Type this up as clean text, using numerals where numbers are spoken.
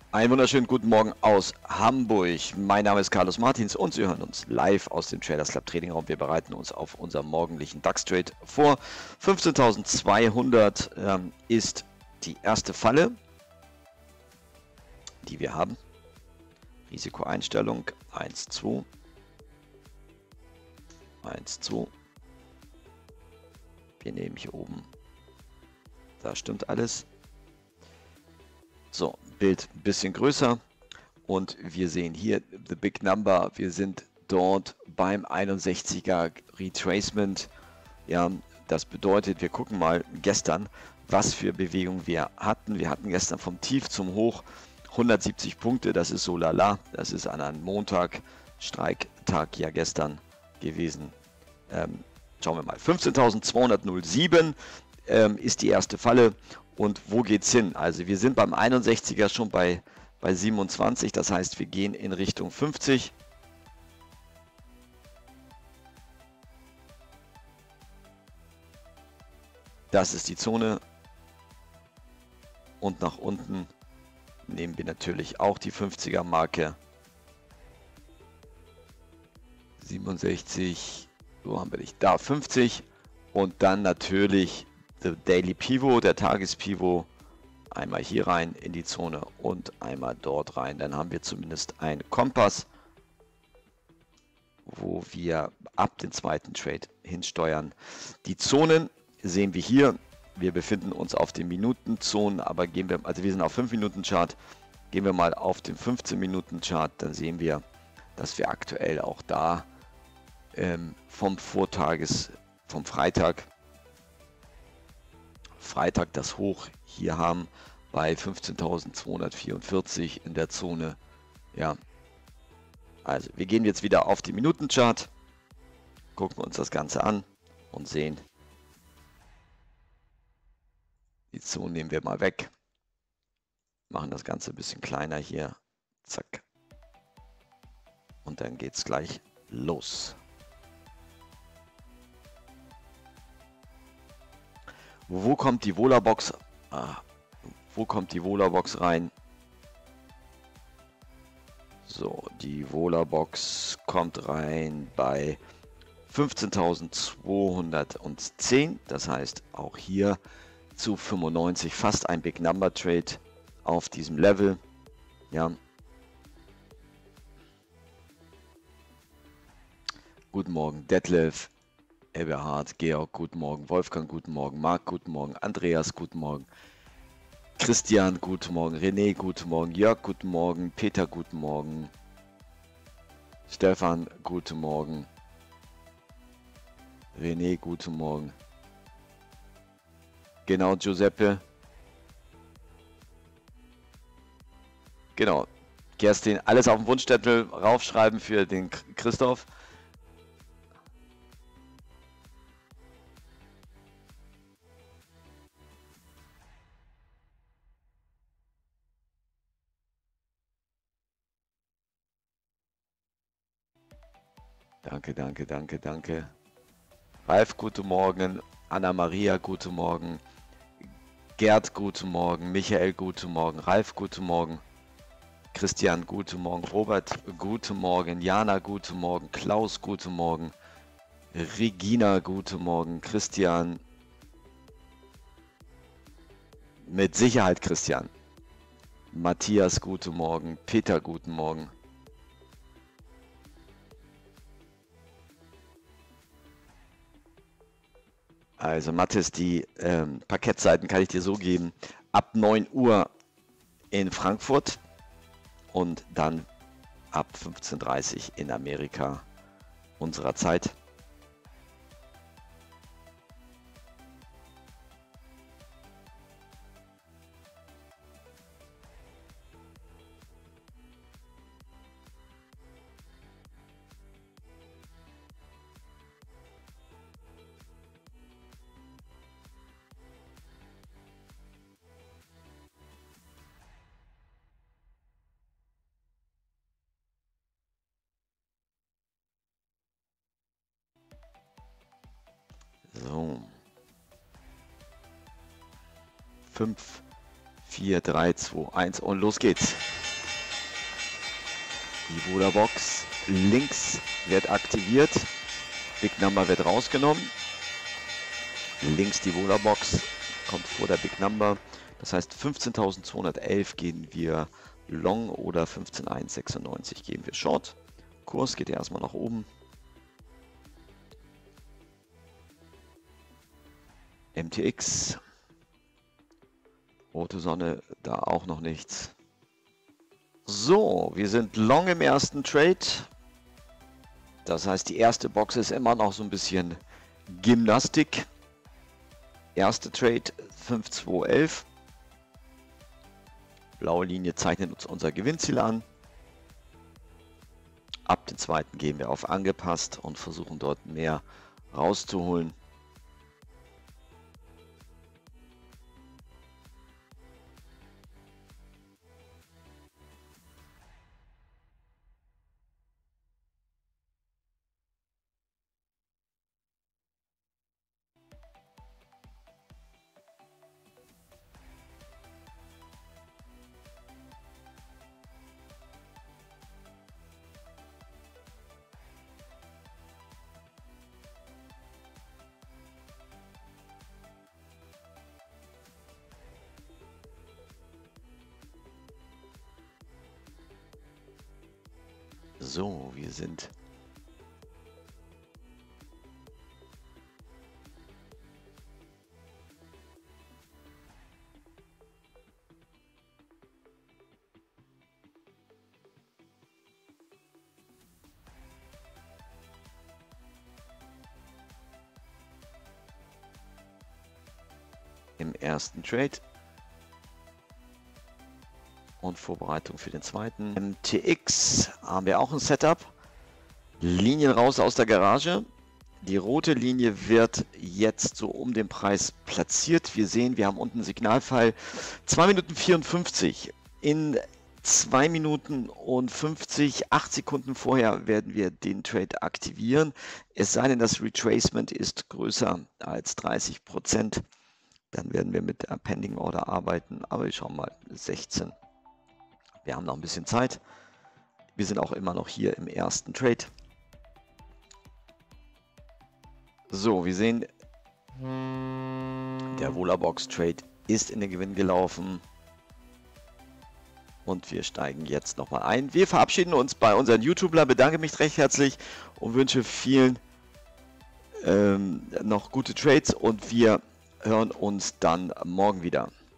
Einen wunderschönen guten Morgen aus Hamburg. Mein Name ist Carlos Martins und Sie hören uns live aus dem Traders Club Trading Raum. Wir bereiten uns auf unseren morgendlichen DAX Trade vor. 15.200 ist die erste Falle, die wir haben. Risikoeinstellung 1, 2. 1, 2. Wir nehmen hier oben. Da stimmt alles. So, Bild ein bisschen größer und wir sehen hier the big number. Wir sind dort beim 61er Retracement. Ja, das bedeutet, wir gucken mal gestern, was für Bewegung wir hatten. Wir hatten gestern vom Tief zum Hoch 170 Punkte. Das ist so lala. Das ist an einem Montag, Streiktag ja gestern gewesen. Schauen wir mal. 15.207 ist die erste Falle. Und wo geht's hin? Also wir sind beim 61er schon bei 27, das heißt wir gehen in Richtung 50. Das ist die Zone. Und nach unten nehmen wir natürlich auch die 50er Marke. 67, wo haben wir dich? Da 50 und dann natürlich der Daily Pivot, der Tagespivot, einmal hier rein in die Zone und einmal dort rein. Dann haben wir zumindest einen Kompass, wo wir ab dem zweiten Trade hinsteuern. Die Zonen sehen wir hier. Wir befinden uns auf den Minutenzonen, aber gehen wir, also wir sind auf 5-Minuten-Chart. Gehen wir mal auf den 15-Minuten-Chart, dann sehen wir, dass wir aktuell auch da vom Freitag das Hoch hier haben bei 15.244 in der Zone. Ja, also wir gehen jetzt wieder auf die Minutenchart, gucken uns das Ganze an und sehen, die Zone nehmen wir mal weg, machen das Ganze ein bisschen kleiner hier, zack, und dann geht es gleich los. Wo kommt die Vola-Box? Wo kommt die Vola-Box rein? So, die Vola-Box kommt rein bei 15.210. Das heißt auch hier zu 95 fast ein Big Number Trade auf diesem Level. Ja. Guten Morgen, Detlef. Eberhard, Georg, guten Morgen, Wolfgang, guten Morgen, Marc, guten Morgen, Andreas, guten Morgen, Christian, guten Morgen, René, guten Morgen, Jörg, guten Morgen, Peter, guten Morgen, Stefan, guten Morgen, René, guten Morgen, genau, Giuseppe, genau, Kerstin, alles auf den Wunschzettel raufschreiben für den Christoph. Danke, danke, danke, danke. Ralf, guten Morgen. Anna-Maria, guten Morgen. Gerd, guten Morgen. Michael, guten Morgen. Ralf, guten Morgen. Christian, guten Morgen. Robert, guten Morgen. Jana, guten Morgen. Klaus, guten Morgen. Regina, guten Morgen. Christian. Mit Sicherheit Christian. Matthias, guten Morgen. Peter, guten Morgen. Also Mathis, die Parkettseiten kann ich dir so geben. Ab 9 Uhr in Frankfurt und dann ab 15:30 Uhr in Amerika unserer Zeit. So. 5, 4, 3, 2, 1 und los geht's. Die Vola-Box links wird aktiviit. Big Number wird rausgenommen. Links die Vola-Box kommt vor der Big Number. Das heißt 15.211 gehen wir Long oder 15.196 gehen wir Short. Kurs geht erstmal nach oben. MTX. Rote Sonne, da auch noch nichts. So, wir sind Long im ersten Trade. Das heißt, die erste Box ist immer noch so ein bisschen Gymnastik. Erste Trade 5,211. Blaue Linie zeichnet uns unser Gewinnziel an. Ab dem zweiten gehen wir auf angepasst und versuchen dort mehr rauszuholen. So, wir sind im ersten Trade und Vorbereitung für den zweiten. MTX haben wir auch ein Setup. Linien raus aus der Garage. Die rote Linie wird jetzt so um den Preis platziert. Wir sehen, wir haben unten einen Signalpfeil. 2 Minuten 54. In 2 Minuten und 8 Sekunden vorher werden wir den Trade aktivieren. Es sei denn, das Retracement ist größer als 30%. Dann werden wir mit der Pending Order arbeiten. Aber wir schauen mal, 16. Wir haben noch ein bisschen Zeit. Wir sind auch immer noch hier im ersten Trade. So, wir sehen, der Vola-Box Trade ist in den Gewinn gelaufen. Und wir steigen jetzt nochmal ein. Wir verabschieden uns bei unseren YouTubern, bedanke mich recht herzlich und wünsche vielen noch gute Trades und wir hören uns dann morgen wieder.